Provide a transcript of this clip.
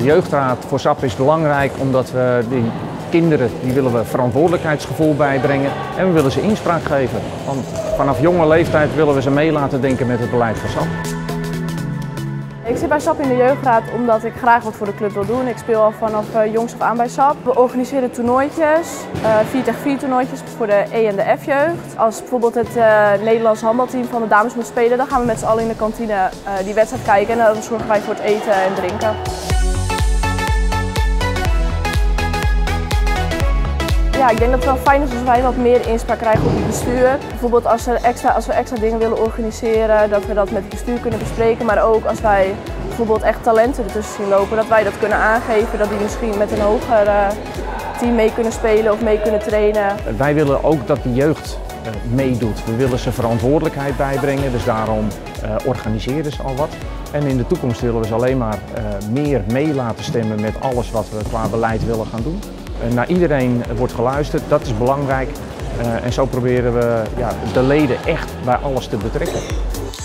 De jeugdraad voor SAP is belangrijk omdat we die kinderen willen we verantwoordelijkheidsgevoel bijbrengen en we willen ze inspraak geven. Want vanaf jonge leeftijd willen we ze mee laten denken met het beleid van SAP. Ik zit bij SAP in de jeugdraad omdat ik graag wat voor de club wil doen. Ik speel al vanaf jongs af aan bij SAP. We organiseren toernooitjes, 4-tegen-4 toernooitjes voor de E- en de F-jeugd. Als bijvoorbeeld het Nederlands handbalteam van de dames moet spelen, dan gaan we met z'n allen in de kantine die wedstrijd kijken en dan zorgen wij voor het eten en drinken. Ja, ik denk dat het wel fijn is als wij wat meer inspraak krijgen op het bestuur. Bijvoorbeeld als we extra dingen willen organiseren, dat we dat met het bestuur kunnen bespreken. Maar ook als wij bijvoorbeeld echt talenten ertussen zien lopen, dat wij dat kunnen aangeven. Dat die misschien met een hoger team mee kunnen spelen of mee kunnen trainen. Wij willen ook dat de jeugd meedoet. We willen ze verantwoordelijkheid bijbrengen, dus daarom organiseren ze al wat. En in de toekomst willen we ze alleen maar meer mee laten stemmen met alles wat we qua beleid willen gaan doen. Naar iedereen wordt geluisterd, dat is belangrijk. En zo proberen we de leden echt bij alles te betrekken.